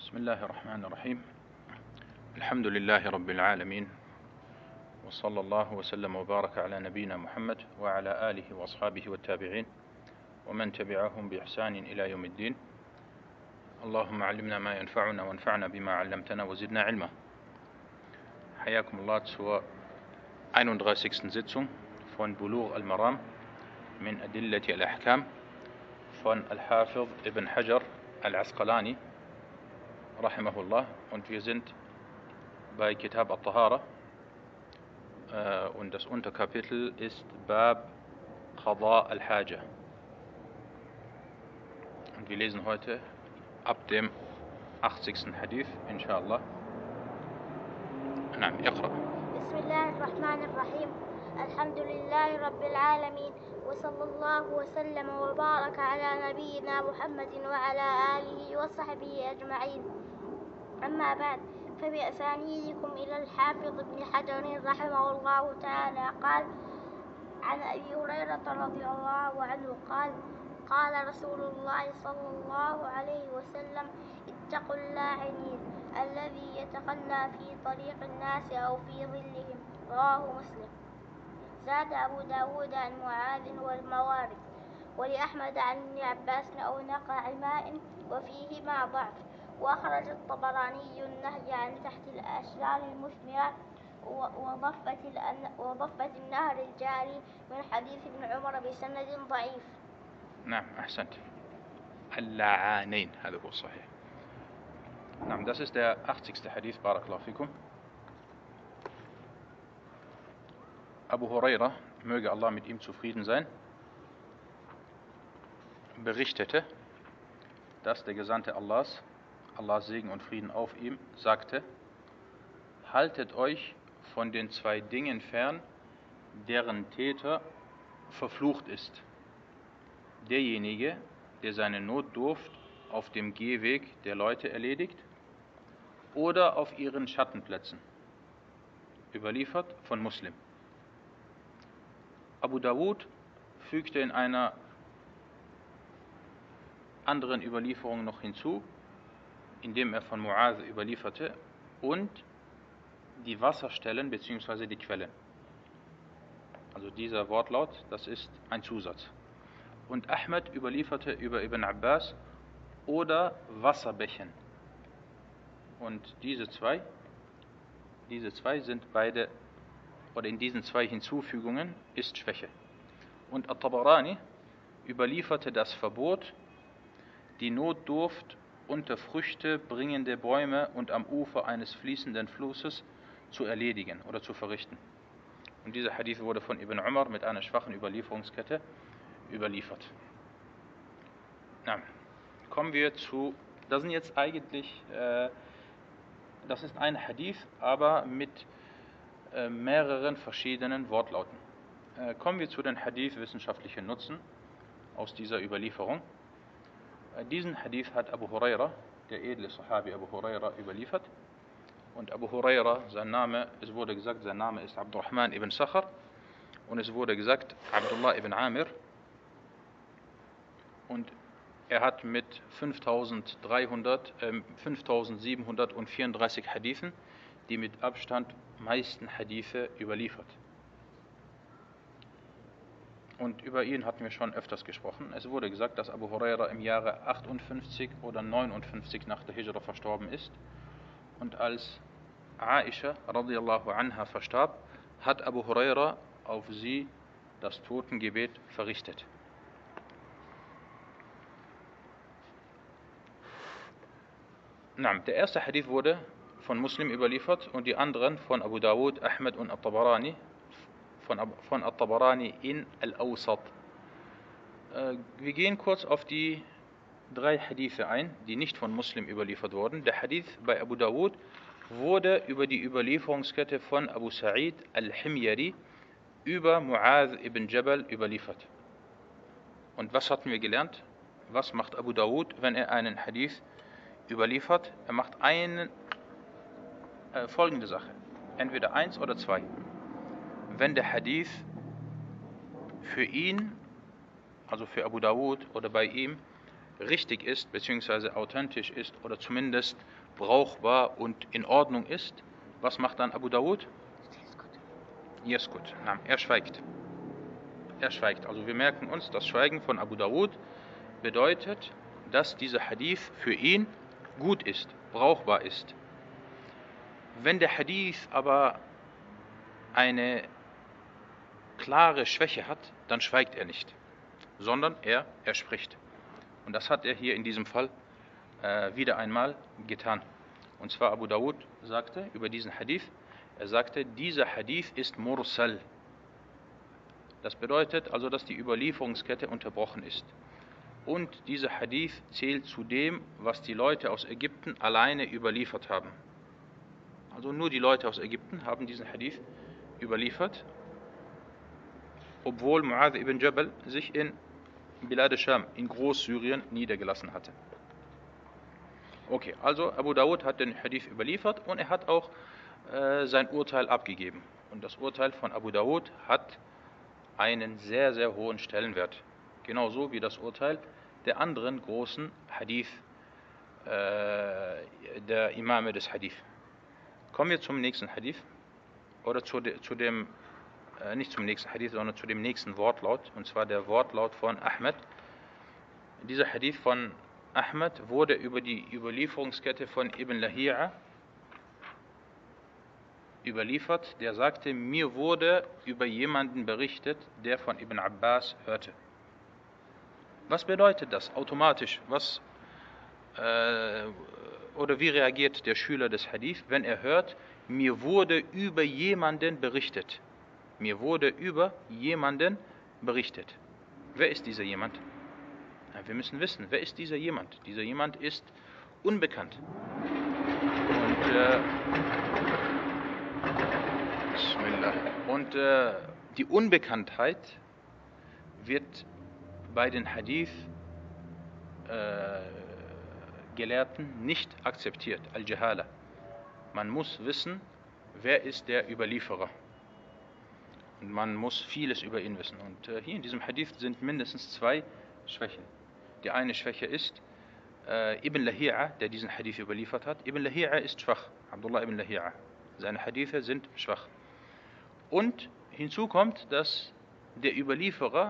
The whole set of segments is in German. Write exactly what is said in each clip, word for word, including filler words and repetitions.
بسم الله الرحمن الرحيم. الحمد لله رب العالمين، وصلى الله وسلم وبارك على نبينا محمد وعلى آله وأصحابه والتابعين ومن تبعهم بإحسان إلى يوم الدين. اللهم علمنا ما ينفعنا وانفعنا بما علمتنا وزدنا علما. حياكم الله zur einunddreißigsten Sitzung von Bulugh al-Maram min Adillati al-Ahkam von Al-Hafidh Ibn Hajar al-Asqalani rahimahullah, und wir sind bei Kitab al-Tahara äh, und das Unterkapitel ist Bab Qada al-Haja, und wir lesen heute ab dem achtzigsten Hadith inshallah. نعم اقرأ. بسم الله الرحمن الرحيم. الحمد لله رب العالمين، وصلى الله وسلم وبارك على نبينا محمد وعلى آله وصحبه أجمعين. أما بعد، فبأسانيدكم إلى الحافظ ابن حجر رحمه الله تعالى قال: عن أبي هريرة رضي الله عنه قال: قال رسول الله صلى الله عليه وسلم: اتقوا اللاعنين الذي يتخلى في طريق الناس أو في ظلهم. رواه مسلم. زاد أبو داود عن معاذ والموارد، ولأحمد عن ابن عباس أو نقع ماء وفيهما ضعف. وأخرج الطبراني النهي عن تحت الأشجار المثمرة وضفة, وضفة النهر الجاري من حديث ابن عمر بسند ضعيف. نعم أحسنت. اللعانين هذا هو الصحيح. نعم, das ist der achtzigste Hadith, Barakallahu fikum. Abu Huraira, möge Allah mit ihm zufrieden sein, berichtete, dass der Gesandte Allahs, Allahs Segen und Frieden auf ihm, sagte: Haltet euch von den zwei Dingen fern, deren Täter verflucht ist. Derjenige, der seine Notdurft auf dem Gehweg der Leute erledigt oder auf ihren Schattenplätzen. Überliefert von Muslim. Abu Dawud fügte in einer anderen Überlieferung noch hinzu, indem er von Muaz überlieferte, und die Wasserstellen bzw. die Quellen. Also dieser Wortlaut, das ist ein Zusatz. Und Ahmed überlieferte über Ibn Abbas oder Wasserbächen. Und diese zwei, diese zwei sind beide, oder in diesen zwei Hinzufügungen ist Schwäche. Und At-Tabarani überlieferte das Verbot, die Notdurft unter Früchte bringende Bäume und am Ufer eines fließenden Flusses zu erledigen oder zu verrichten. Und dieser Hadith wurde von Ibn Umar mit einer schwachen Überlieferungskette überliefert. Na, kommen wir zu, das sind jetzt eigentlich, äh, das ist ein Hadith, aber mit äh, mehreren verschiedenen Wortlauten. Äh, kommen wir zu den Hadith wissenschaftlichen Nutzen aus dieser Überlieferung. Äh, diesen Hadith hat Abu Huraira, der edle Sahabi Abu Huraira, überliefert. Und Abu Huraira, sein Name, es wurde gesagt, sein Name ist Abdurrahman ibn Sakhar, und es wurde gesagt Abdullah ibn Amir. Und er hat mit fünftausenddreihundert, äh, fünftausendsiebenhundertvierunddreißig Hadithen die mit Abstand meisten Hadithe überliefert. Und über ihn hatten wir schon öfters gesprochen. Es wurde gesagt, dass Abu Huraira im Jahre achtundfünfzig oder neunundfünfzig nach der Hijra verstorben ist. Und als Aisha radiallahu anha verstarb, hat Abu Huraira auf sie das Totengebet verrichtet. Der erste Hadith wurde von Muslim überliefert und die anderen von Abu Dawud, Ahmed und At-Tabarani, von, von At-Tabarani in Al-Awsat. Wir gehen kurz auf die drei Hadithe ein, die nicht von Muslim überliefert wurden. Der Hadith bei Abu Dawud wurde über die Überlieferungskette von Abu Sa'id al-Himyari über Muaz ibn Jabal überliefert. Und was hatten wir gelernt? Was macht Abu Dawud, wenn er einen Hadith überliefert? Er macht eine, äh, folgende Sache. Entweder eins oder zwei. Wenn der Hadith für ihn, also für Abu Dawud oder bei ihm, richtig ist, beziehungsweise authentisch ist oder zumindest brauchbar und in Ordnung ist, was macht dann Abu Dawud? Yeskut. Er schweigt. Er schweigt. Also wir merken uns, das Schweigen von Abu Dawud bedeutet, dass dieser Hadith für ihn gut ist, brauchbar ist. Wenn der Hadith aber eine klare Schwäche hat, dann schweigt er nicht, sondern er, er spricht. Und das hat er hier in diesem Fall äh, wieder einmal getan. Und zwar Abu Dawud sagte über diesen Hadith, er sagte, dieser Hadith ist Mursal. Das bedeutet also, dass die Überlieferungskette unterbrochen ist. Und dieser Hadith zählt zu dem, was die Leute aus Ägypten alleine überliefert haben. Also nur die Leute aus Ägypten haben diesen Hadith überliefert, obwohl Mu'adh ibn Jabal sich in Bilad al-Sham, in Großsyrien, niedergelassen hatte. Okay, also Abu Dawud hat den Hadith überliefert und er hat auch äh, sein Urteil abgegeben. Und das Urteil von Abu Dawud hat einen sehr, sehr hohen Stellenwert. Genauso wie das Urteil der anderen großen Hadith, äh, der Imame des Hadith. Kommen wir zum nächsten Hadith, oder zu, de, zu dem, äh, nicht zum nächsten Hadith, sondern zu dem nächsten Wortlaut, und zwar der Wortlaut von Ahmed. Dieser Hadith von Ahmed wurde über die Überlieferungskette von Ibn Lahi'a überliefert, der sagte, mir wurde über jemanden berichtet, der von Ibn Abbas hörte. Was bedeutet das automatisch? Was, äh, oder wie reagiert der Schüler des Hadith, wenn er hört, mir wurde über jemanden berichtet? Mir wurde über jemanden berichtet. Wer ist dieser jemand? Ja, wir müssen wissen, wer ist dieser jemand? Dieser jemand ist unbekannt. Und äh, Und äh, die Unbekanntheit wird bei den Hadith-Gelehrten äh, nicht akzeptiert, Al-Jahala. Man muss wissen, wer ist der Überlieferer. Und man muss vieles über ihn wissen. Und äh, hier in diesem Hadith sind mindestens zwei Schwächen. Die eine Schwäche ist äh, Ibn Lahi'a, der diesen Hadith überliefert hat. Ibn Lahi'a ist schwach, Abdullah ibn Lahi'a. Seine Hadithe sind schwach. Und hinzu kommt, dass der Überlieferer,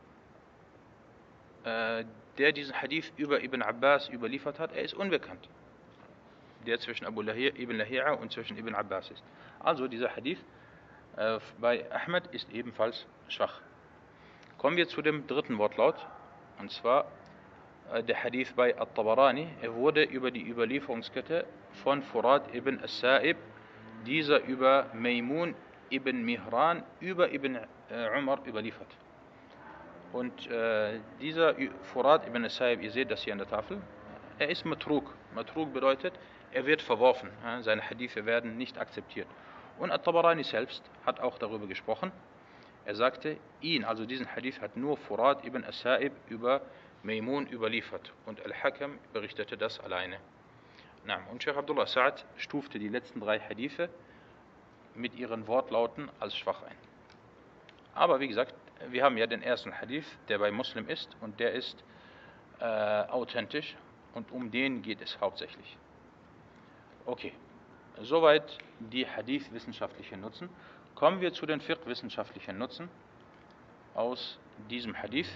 äh, der diesen Hadith über Ibn Abbas überliefert hat, er ist unbekannt. Der zwischen Abu Lahi'a, Ibn Lahi'a und zwischen Ibn Abbas ist. Also dieser Hadith äh, bei Ahmed ist ebenfalls schwach. Kommen wir zu dem dritten Wortlaut, und zwar äh, der Hadith bei At-Tabarani. Er wurde über die Überlieferungskette von Furad ibn As-Sa'ib, dieser über Maymun ibn Mihran über Ibn äh, Umar überliefert. Und äh, dieser Furad ibn As-Sa'ib, ihr seht das hier an der Tafel, er ist Matruk. Matruk bedeutet, er wird verworfen. Ja, seine Hadithe werden nicht akzeptiert. Und At-Tabarani selbst hat auch darüber gesprochen. Er sagte, ihn, also diesen Hadith, hat nur Furad ibn As-Sa'ib über Maymun überliefert. Und Al-Hakam berichtete das alleine. Na, und Sheikh Abdullah Sa'ad stufte die letzten drei Hadithe mit ihren Wortlauten als schwach ein. Aber wie gesagt, wir haben ja den ersten Hadith, der bei Muslim ist, und der ist äh, authentisch, und um den geht es hauptsächlich. Okay, soweit die Hadith-wissenschaftlichen Nutzen. Kommen wir zu den Fiqh-wissenschaftlichen Nutzen aus diesem Hadith.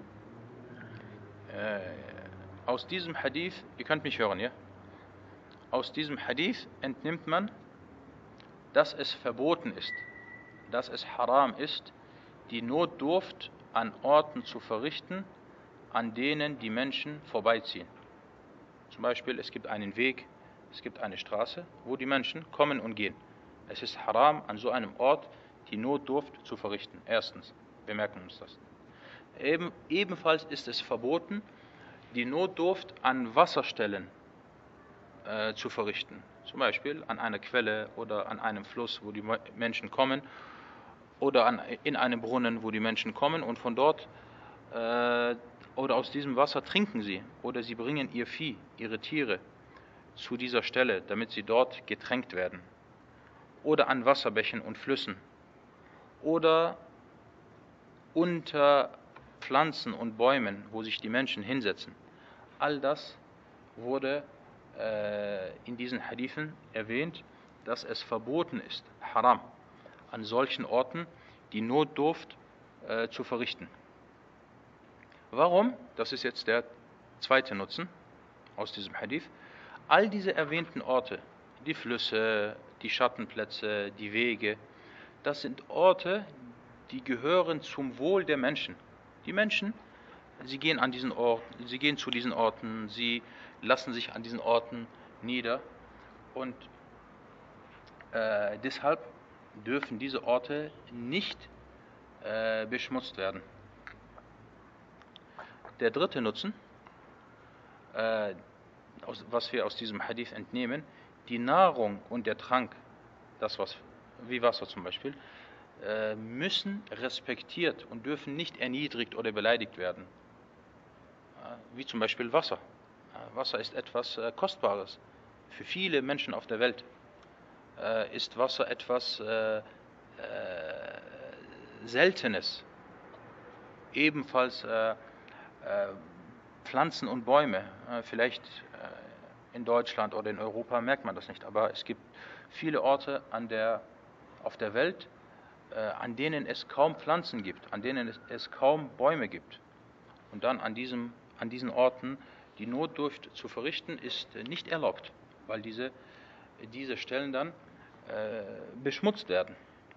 Äh, aus diesem Hadith, ihr könnt mich hören, ja? Aus diesem Hadith entnimmt man, dass es verboten ist, dass es haram ist, die Notdurft an Orten zu verrichten, an denen die Menschen vorbeiziehen. Zum Beispiel, es gibt einen Weg, es gibt eine Straße, wo die Menschen kommen und gehen. Es ist haram, an so einem Ort die Notdurft zu verrichten. Erstens, wir merken uns das. Eben, ebenfalls ist es verboten, die Notdurft an Wasserstellen äh, zu verrichten. Zum Beispiel an einer Quelle oder an einem Fluss, wo die Menschen kommen, oder an, in einem Brunnen, wo die Menschen kommen und von dort äh, oder aus diesem Wasser trinken sie, oder sie bringen ihr Vieh, ihre Tiere zu dieser Stelle, damit sie dort getränkt werden. Oder an Wasserbächen und Flüssen. Oder unter Pflanzen und Bäumen, wo sich die Menschen hinsetzen. all das wurde äh, in diesen Hadithen erwähnt, dass es verboten ist, haram, an solchen Orten die Notdurft äh, zu verrichten. Warum? Das ist jetzt der zweite Nutzen aus diesem Hadith. All diese erwähnten Orte, die Flüsse, die Schattenplätze, die Wege, das sind Orte, die gehören zum Wohl der Menschen. Die Menschen, sie gehen an diesen Orten, sie gehen zu diesen Orten, sie lassen sich an diesen Orten nieder und äh, deshalb dürfen diese Orte nicht äh, beschmutzt werden. Der dritte Nutzen, äh, aus, was wir aus diesem Hadith entnehmen, die Nahrung und der Trank, das was, wie Wasser zum Beispiel, äh, müssen respektiert und dürfen nicht erniedrigt oder beleidigt werden. Äh, wie zum Beispiel Wasser. Äh, Wasser ist etwas äh, Kostbares. Für viele Menschen auf der Welt äh, ist Wasser etwas äh, äh, Seltenes. Ebenfalls äh, äh, Pflanzen und Bäume. Äh, vielleicht äh, in Deutschland oder in Europa merkt man das nicht, aber es gibt viele Orte an der, auf der Welt, äh, an denen es kaum Pflanzen gibt, an denen es, es kaum Bäume gibt. Und dann an, diesem, an diesen Orten die Notdurft zu verrichten, ist äh, nicht erlaubt, weil diese, diese Stellen dann äh, beschmutzt werden.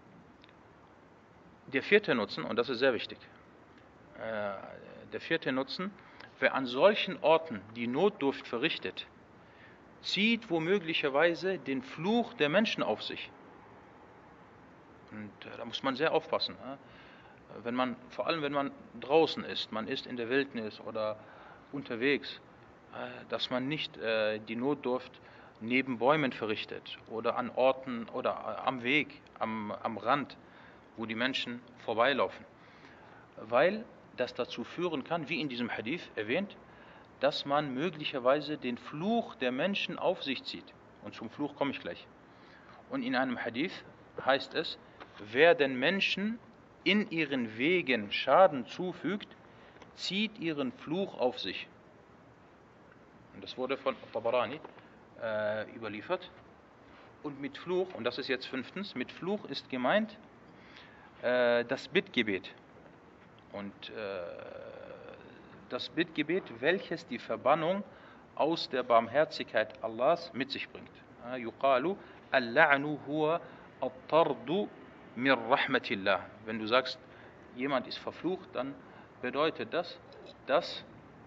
Der vierte Nutzen, und das ist sehr wichtig, äh, der vierte Nutzen, wer an solchen Orten die Notdurft verrichtet, zieht womöglicherweise den Fluch der Menschen auf sich. Und äh, da muss man sehr aufpassen. Äh? Wenn man, vor allem wenn man draußen ist, man ist in der Wildnis oder unterwegs, äh, dass man nicht äh, die Notdurft neben Bäumen verrichtet oder an Orten oder äh, am Weg, am, am Rand, wo die Menschen vorbeilaufen. Weil das dazu führen kann, wie in diesem Hadith erwähnt, dass man möglicherweise den Fluch der Menschen auf sich zieht. Und zum Fluch komme ich gleich. Und in einem Hadith heißt es, wer den Menschen in ihren Wegen Schaden zufügt, zieht ihren Fluch auf sich. Und das wurde von Tabarani äh, überliefert. Und mit Fluch, und das ist jetzt fünftens, mit Fluch ist gemeint äh, das Bittgebet. Und äh, das Bittgebet, welches die Verbannung aus der Barmherzigkeit Allahs mit sich bringt. Yuqalu al-la'nu huwa at-tardu min rahmatillah. Wenn du sagst, jemand ist verflucht, dann bedeutet das, dass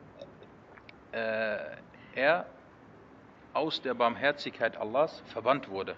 äh, er aus der Barmherzigkeit Allahs verbannt wurde.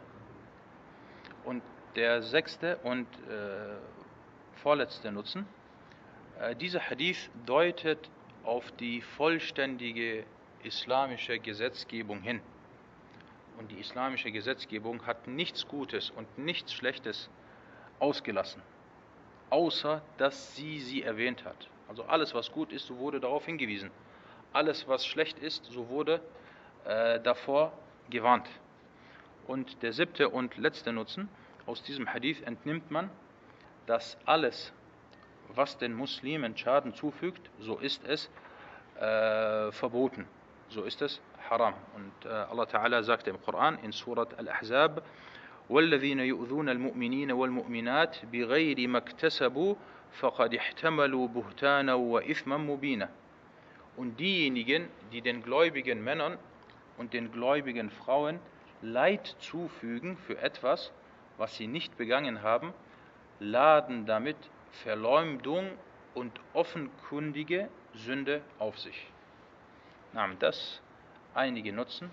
Und der sechste und äh, vorletzte Nutzen, äh, dieser Hadith deutet auf die vollständige islamische Gesetzgebung hin. Und die islamische Gesetzgebung hat nichts Gutes und nichts Schlechtes ausgelassen, außer dass sie sie erwähnt hat. Also alles, was gut ist, so wurde darauf hingewiesen. Alles, was schlecht ist, so wurde äh, davor gewarnt. Und der siebte und letzte Nutzen, aus diesem Hadith entnimmt man, dass alles, was den Muslimen Schaden zufügt, so ist es äh, verboten, so ist es haram. Und äh, Allah Ta'ala sagte im Koran in Surat Al-Ahzab, وَالَّذِينَ يُؤْذُونَ الْمُؤْمِنِينَ وَالْمُؤْمِنَاتِ بِغَيْرِ مَا اكْتَسَبُوا فَقَدِ احْتَمَلُوا بُهْتَانًا وَإِثْمًا مُبِينًا. Und diejenigen, die den gläubigen Männern und den gläubigen Frauen Leid zufügen für etwas, was sie nicht begangen haben, laden damit Verleumdung und offenkundige Sünde auf sich. Nahm das einige Nutzen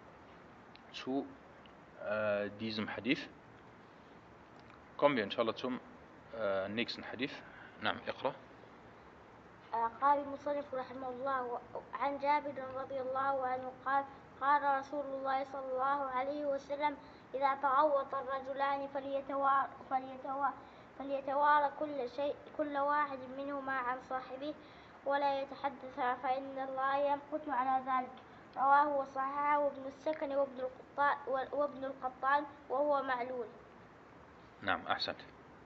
zu äh, diesem Hadith. Kommen wir inshallah zum äh, nächsten Hadith. Naam, Iqra. قال المصنف رحمه الله عن جابر رضي الله عنه قال قال رسول الله صلى الله عليه وسلم إذا تغوط الرجلان فليتوارى فليتوارى فليتوارى كل شيء كل واحد منهما عن صاحبه ولا يتحدث فإن الله يمقت على ذلك. رواه وصححه ابن السكن وابن القطان وابن القطان وهو معلول. نعم, أحسنت.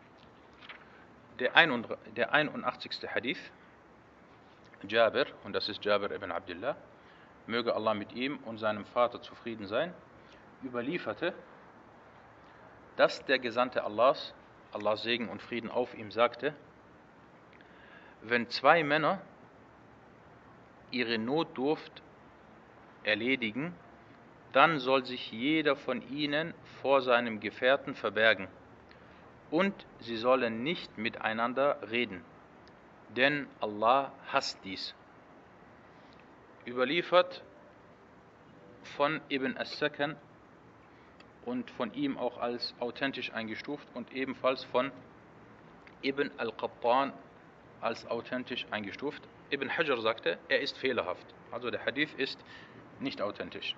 Der, ein, der einundachtzigste Hadith, Jabir, und das ist Jabir ibn Abdullah, möge Allah mit ihm und seinem Vater zufrieden sein, überlieferte, dass der Gesandte Allahs, Allahs Segen und Frieden auf ihm, sagte: Wenn zwei Männer ihre Notdurft erledigen, dann soll sich jeder von ihnen vor seinem Gefährten verbergen, und sie sollen nicht miteinander reden, denn Allah hasst dies. Überliefert von Ibn as-Sakan und von ihm auch als authentisch eingestuft und ebenfalls von Ibn al-Qattan als authentisch eingestuft. Ibn Hajar sagte, er ist fehlerhaft, also der Hadith ist nicht authentisch.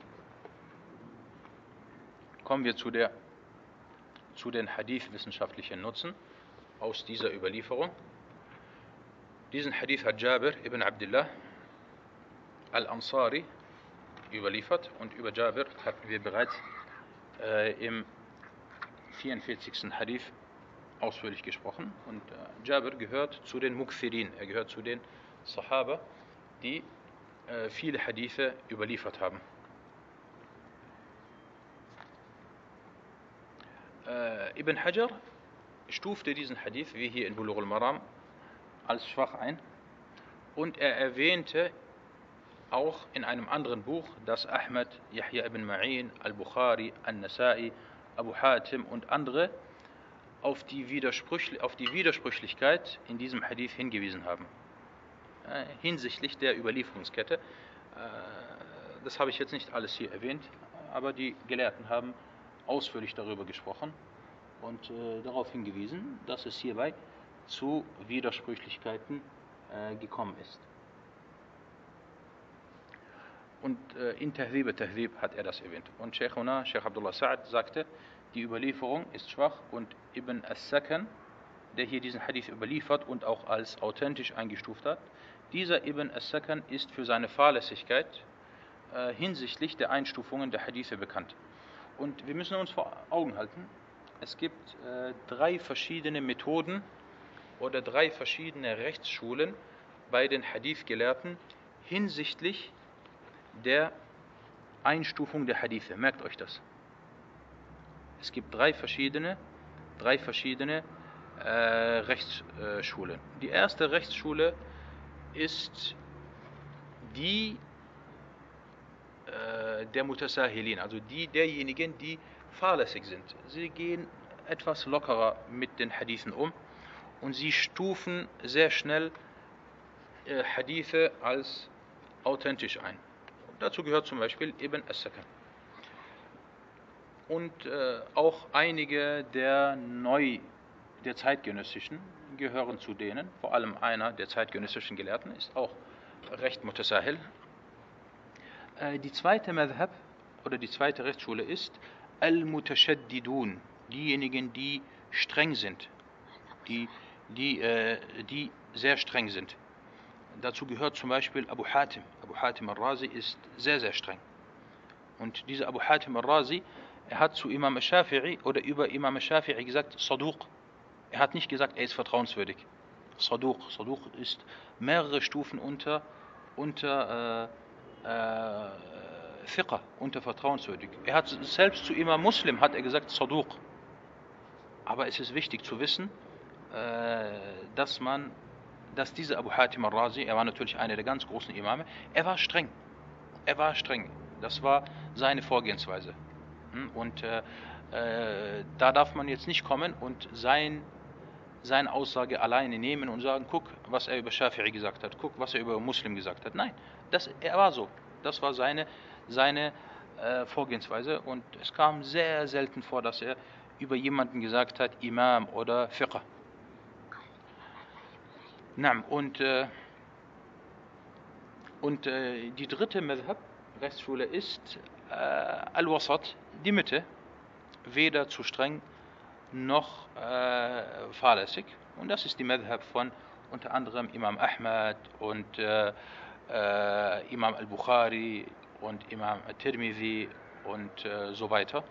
Kommen wir zu, der, zu den Hadith-wissenschaftlichen Nutzen aus dieser Überlieferung. Diesen Hadith hat Jabir ibn Abdullah al-Ansari überliefert, und über Jabir hatten wir bereits äh, im vierundvierzigsten Hadith ausführlich gesprochen. Und äh, Jabir gehört zu den Mukthirin, er gehört zu den Sahaba, die äh, viele Hadithe überliefert haben. Äh, Ibn Hajar stufte diesen Hadith, wie hier in Bulugh al-Maram, als schwach ein, und er erwähnte auch in einem anderen Buch, dass Ahmad, Yahya ibn Ma'in, al-Bukhari, al-Nasa'i, Abu Hatim und andere auf die, Widersprüch, auf die Widersprüchlichkeit in diesem Hadith hingewiesen haben. Äh, hinsichtlich der Überlieferungskette. Äh, das habe ich jetzt nicht alles hier erwähnt, aber die Gelehrten haben ausführlich darüber gesprochen und äh, darauf hingewiesen, dass es hierbei zu Widersprüchlichkeiten äh, gekommen ist. Und äh, in Tahdhib al-Tahdhib hat er das erwähnt. Und Sheikhuna, Sheikh Abdullah Sa'ad, sagte, die Überlieferung ist schwach, und Ibn as-Sakan, der hier diesen Hadith überliefert und auch als authentisch eingestuft hat, dieser Ibn as-Sakan ist für seine Fahrlässigkeit äh, hinsichtlich der Einstufungen der Hadithe bekannt. Und wir müssen uns vor Augen halten, es gibt äh, drei verschiedene Methoden oder drei verschiedene Rechtsschulen bei den Hadith-Gelehrten hinsichtlich der Einstufung der Hadithe. Merkt euch das. Es gibt drei verschiedene, drei verschiedene äh, Rechtsschulen. Die erste Rechtsschule ist die äh, der Mutasahilin, also die derjenigen, die fahrlässig sind. Sie gehen etwas lockerer mit den Hadithen um und sie stufen sehr schnell äh, Hadithe als authentisch ein. Dazu gehört zum Beispiel Ibn as-Sakan. Und äh, auch einige der neu, der zeitgenössischen gehören zu denen, vor allem einer der zeitgenössischen Gelehrten ist auch recht mutasahil. Äh, die zweite Madhab oder die zweite Rechtsschule ist Al-Mutashaddidun, diejenigen, die streng sind, die, die, äh, die sehr streng sind. Dazu gehört zum Beispiel Abu Hatim. Abu Hatim al-Razi ist sehr, sehr streng. Und dieser Abu Hatim al-Razi, er hat zu Imam al-Shafi'i oder über Imam al-Shafi'i gesagt, Saduq. Er hat nicht gesagt, er ist vertrauenswürdig. Saduq. Saduq ist mehrere Stufen unter, unter äh, äh, Fiqh, unter vertrauenswürdig. Er hat selbst zu Imam Muslim hat er gesagt, Saduq. Aber es ist wichtig zu wissen, äh, dass man dass dieser Abu Hatim al-Razi, er war natürlich einer der ganz großen Imame, er war streng. Er war streng. Das war seine Vorgehensweise. Und äh, äh, da darf man jetzt nicht kommen und sein, seine Aussage alleine nehmen und sagen, guck, was er über Shafi'i gesagt hat, guck, was er über Muslim gesagt hat. Nein, das, er war so. Das war seine, seine äh, Vorgehensweise, und es kam sehr selten vor, dass er über jemanden gesagt hat, Imam oder Fiqh. Und, äh, und äh, die dritte Madhab, Rechtsschule, ist äh, Al-Wasat, die Mitte, weder zu streng noch äh, fahrlässig. Und das ist die Madhab von unter anderem Imam Ahmad und äh, äh, Imam al-Bukhari und Imam al-Tirmidhi und äh, so weiter.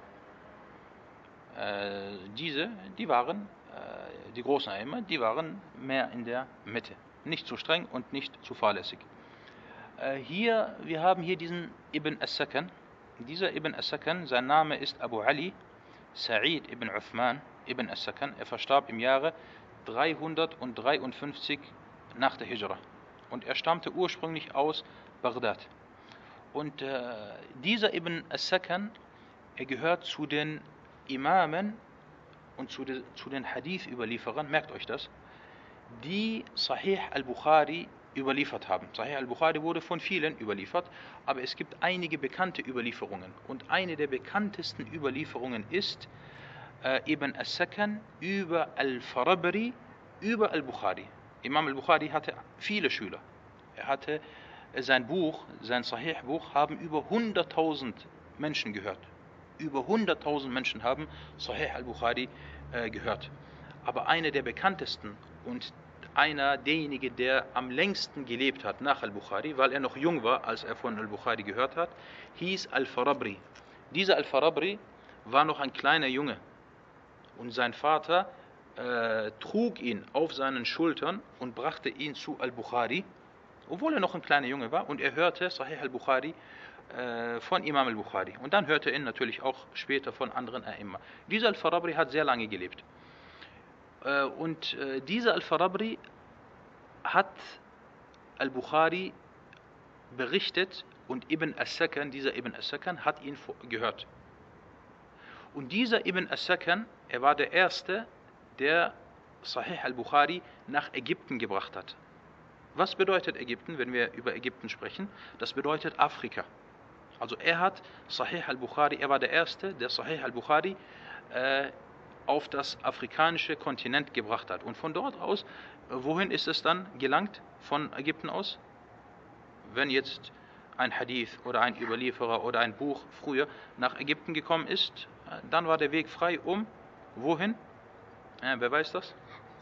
Äh, diese, die waren die großen Aima, die waren mehr in der Mitte. Nicht zu streng und nicht zu fahrlässig. Äh, hier, wir haben hier diesen Ibn as-Sakan. Dieser Ibn as-Sakan, sein Name ist Abu Ali Sa'id ibn Uthman ibn as-Sakan. Er verstarb im Jahre dreihundertdreiundfünfzig nach der Hijra. Und er stammte ursprünglich aus Bagdad. Und äh, dieser Ibn as-Sakan, er gehört zu den Imamen und zu, de, zu den Hadith-Überlieferern, merkt euch das, die Sahih al-Bukhari überliefert haben. Sahih al-Bukhari wurde von vielen überliefert, aber es gibt einige bekannte Überlieferungen. Und eine der bekanntesten Überlieferungen ist äh, Ibn as-Sakan über al-Farabri, über al-Bukhari. Imam al-Bukhari hatte viele Schüler. Er hatte sein Buch, sein Sahih-Buch, haben über hunderttausend Menschen gehört. Über hunderttausend Menschen haben Sahih al-Bukhari äh, gehört. Aber einer der bekanntesten und einer derjenigen, der am längsten gelebt hat nach al-Bukhari, weil er noch jung war, als er von al-Bukhari gehört hat, hieß al-Farabri. Dieser al-Farabri war noch ein kleiner Junge und sein Vater äh, trug ihn auf seinen Schultern und brachte ihn zu al-Bukhari, obwohl er noch ein kleiner Junge war, und er hörte Sahih al-Bukhari äh, von Imam al-Bukhari. Und dann hörte er ihn natürlich auch später von anderen A'imma. Dieser al-Farabri hat sehr lange gelebt. Äh, und äh, dieser al-Farabri hat al-Bukhari berichtet und Ibn as-Sakan, dieser Ibn as-Sakan, hat ihn gehört. Und dieser Ibn as-Sakan, er war der Erste, der Sahih al-Bukhari nach Ägypten gebracht hat. Was bedeutet Ägypten, wenn wir über Ägypten sprechen? Das bedeutet Afrika. Also er hat Sahih al-Bukhari, er war der Erste, der Sahih al-Bukhari äh, auf das afrikanische Kontinent gebracht hat. Und von dort aus, wohin ist es dann gelangt? Von Ägypten aus? Wenn jetzt ein Hadith oder ein Überlieferer oder ein Buch früher nach Ägypten gekommen ist, dann war der Weg frei, um wohin? Ja, wer weiß das?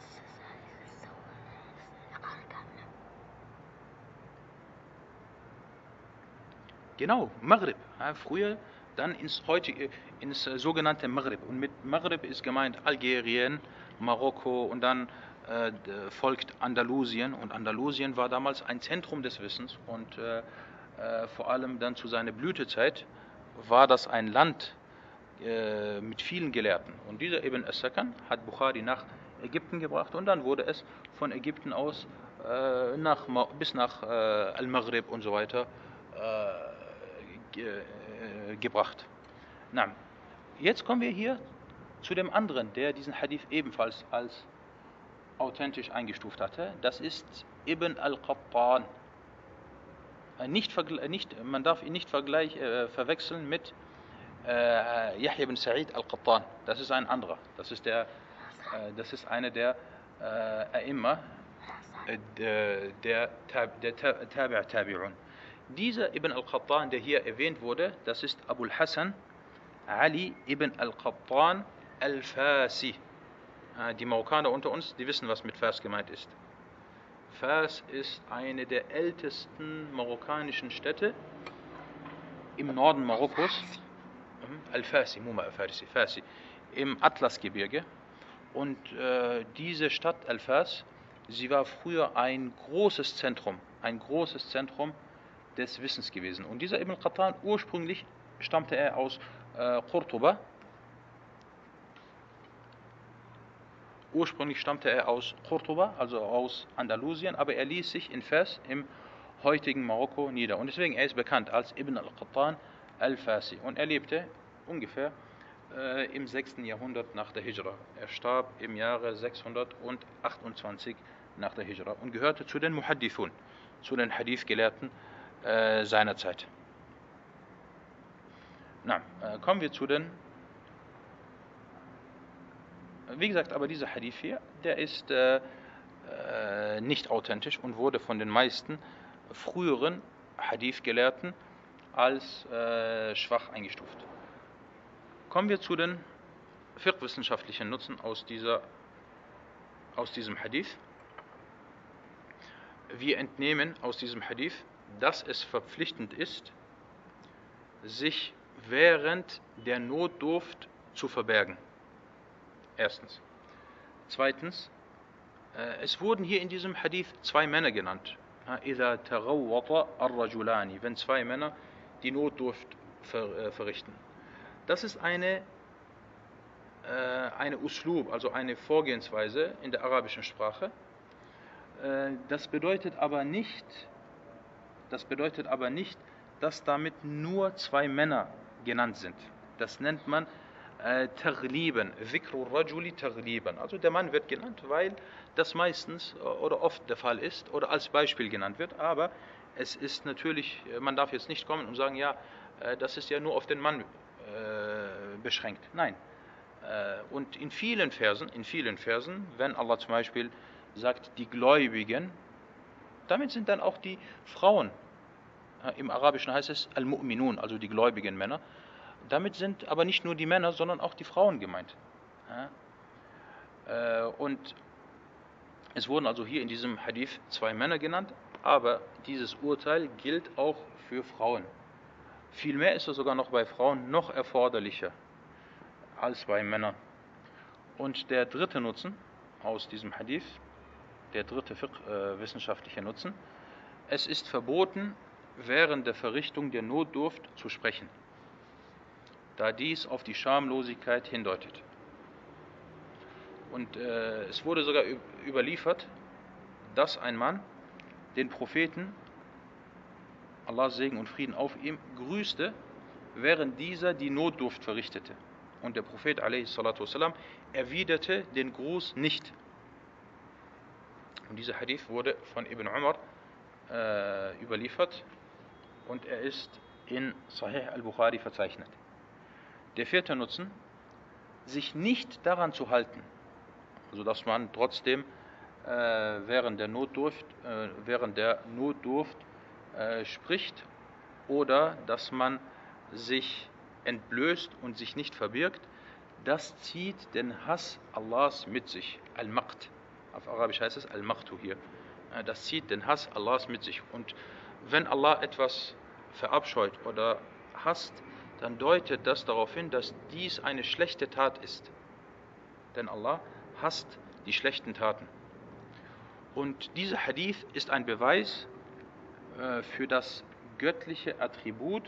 Genau, Maghrib. Ja, früher dann ins heutige, ins äh, sogenannte Maghrib. Und mit Maghrib ist gemeint Algerien, Marokko und dann äh, folgt Andalusien. Und Andalusien war damals ein Zentrum des Wissens und äh, äh, vor allem dann zu seiner Blütezeit war das ein Land äh, mit vielen Gelehrten. Und dieser Ibn as-Sakan hat Bukhari nach Ägypten gebracht und dann wurde es von Ägypten aus äh, nach, bis nach äh, Al-Maghrib und so weiter äh, gebracht. Na, jetzt kommen wir hier zu dem anderen, der diesen Hadith ebenfalls als authentisch eingestuft hatte. Das ist Ibn al-Qattan. Nicht, nicht, man darf ihn nicht vergleich, äh, verwechseln mit äh, Yahya ibn Sa'id al-Qattan. Das ist ein anderer. Das ist, der, äh, das ist einer der äh, A'imma, äh, der, der, der Tabi' Tabi'un. Dieser Ibn al-Qattan, der hier erwähnt wurde, das ist Abul Hassan Ali ibn al-Qattan al-Fasi. Die Marokkaner unter uns, die wissen, was mit Fas gemeint ist. Fas ist eine der ältesten marokkanischen Städte im Norden Marokkos. Al-Fasi, Muma al-Farisi, Fasi, im Atlasgebirge. Und äh, diese Stadt Al-Fas, sie war früher ein großes Zentrum, ein großes Zentrum des Wissens gewesen. Und dieser Ibn al-Qattan, ursprünglich stammte er aus äh, Cordoba. Ursprünglich stammte er aus Cordoba, also aus Andalusien, aber er ließ sich in Fas im heutigen Marokko nieder. Und deswegen er ist bekannt als Ibn al-Qattan al-Fasi. Und er lebte ungefähr äh, im sechsten Jahrhundert nach der Hijra. Er starb im Jahre sechshundertachtundzwanzig nach der Hijra und gehörte zu den Muhaddithun, zu den Hadith-Gelehrten äh, seiner Zeit. Na, äh, kommen wir zu den Wie gesagt, aber dieser Hadith hier, der ist äh, äh, nicht authentisch und wurde von den meisten früheren Hadith-Gelehrten als äh, schwach eingestuft. Kommen wir zu den fiqh-wissenschaftlichen Nutzen aus, dieser, aus diesem Hadith. Wir entnehmen aus diesem Hadith, dass es verpflichtend ist, sich während der Notdurft zu verbergen. Erstens. Zweitens, äh, es wurden hier in diesem Hadith zwei Männer genannt. إذا تغوط الرجلان, wenn zwei Männer die Notdurft ver, äh, verrichten. Das ist eine, äh, eine Uslub, also eine Vorgehensweise in der arabischen Sprache. Äh, das bedeutet aber nicht, das bedeutet aber nicht, dass damit nur zwei Männer genannt sind. Das nennt man äh, Tagliban, Dhikru Rajuli Tagliban. Also der Mann wird genannt, weil das meistens oder oft der Fall ist oder als Beispiel genannt wird. Aber es ist natürlich, man darf jetzt nicht kommen und sagen, ja, äh, das ist ja nur auf den Mann äh, beschränkt. Nein. Äh, und in vielen Versen, in vielen Versen, wenn Allah zum Beispiel sagt, die Gläubigen, damit sind dann auch die Frauen. Im Arabischen heißt es Al-Mu'minun, also die gläubigen Männer. Damit sind aber nicht nur die Männer, sondern auch die Frauen gemeint. Und es wurden also hier in diesem Hadith zwei Männer genannt, aber dieses Urteil gilt auch für Frauen. Vielmehr ist es sogar noch bei Frauen noch erforderlicher als bei Männern. Und der dritte Nutzen aus diesem Hadith, der dritte Fiqh, äh, wissenschaftliche Nutzen, es ist verboten, während der Verrichtung der Notdurft zu sprechen, da dies auf die Schamlosigkeit hindeutet. Und äh, es wurde sogar überliefert, dass ein Mann den Propheten, Allahs Segen und Frieden auf ihm, grüßte, während dieser die Notdurft verrichtete. Und der Prophet a.s. erwiderte den Gruß nicht. Und dieser Hadith wurde von Ibn Umar äh, überliefert und er ist in Sahih al-Bukhari verzeichnet. Der vierte Nutzen, sich nicht daran zu halten, also dass man trotzdem äh, während der Notdurft, äh, während der Notdurft äh, spricht oder dass man sich entblößt und sich nicht verbirgt, das zieht den Hass Allahs mit sich. Al-Maqt. Auf Arabisch heißt es Al-Maqtu hier. Das zieht den Hass Allahs mit sich. Und wenn Allah etwas verabscheut oder hasst, dann deutet das darauf hin, dass dies eine schlechte Tat ist. Denn Allah hasst die schlechten Taten. Und dieser Hadith ist ein Beweis äh, für das göttliche Attribut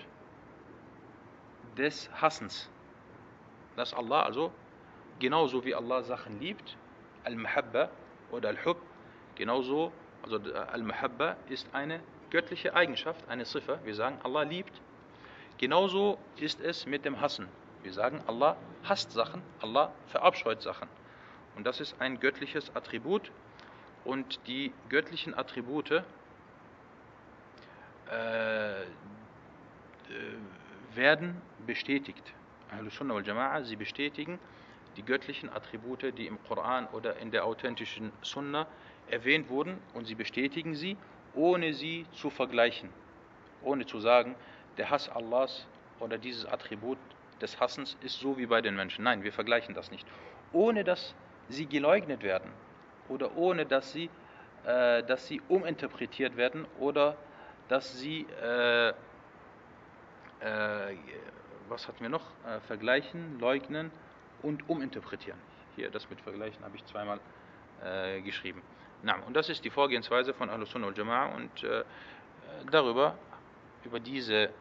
des Hassens. Dass Allah also, genauso wie Allah Sachen liebt, Al-Mahabba oder Al-Hub, genauso, also Al-Mahabba ist eine göttliche Eigenschaft, eine Sifa. Wir sagen, Allah liebt. Genauso ist es mit dem Hassen. Wir sagen, Allah hasst Sachen, Allah verabscheut Sachen. Und das ist ein göttliches Attribut. Und die göttlichen Attribute äh, äh, werden bestätigt. Ahlus Sunnah wal Jama'a, sie bestätigen die göttlichen Attribute, die im Koran oder in der authentischen Sunna erwähnt wurden, und sie bestätigen sie, ohne sie zu vergleichen, ohne zu sagen, der Hass Allahs oder dieses Attribut des Hassens ist so wie bei den Menschen. Nein, wir vergleichen das nicht. Ohne dass sie geleugnet werden oder ohne dass sie, äh, dass sie uminterpretiert werden oder dass sie, äh, äh, was hatten wir noch? Äh, vergleichen, leugnen und uminterpretieren. Hier, das mit Vergleichen habe ich zweimal äh, geschrieben. Na, und das ist die Vorgehensweise von Ahlus Sunnah wal Jama'a, und äh, darüber, über diese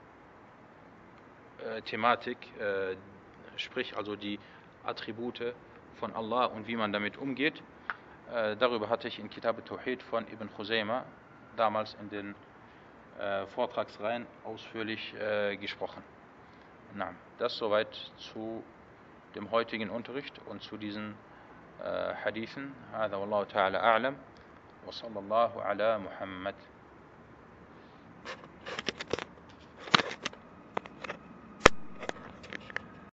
äh, Thematik, äh, sprich also die Attribute von Allah und wie man damit umgeht, äh, darüber hatte ich in Kitab al-Tawhid von Ibn Khuzaymah damals in den äh, Vortragsreihen ausführlich äh, gesprochen. Na, das soweit zu dem heutigen Unterricht und zu diesen äh, Hadithen. هذا والله تعالى أعلم وصلى الله على محمد.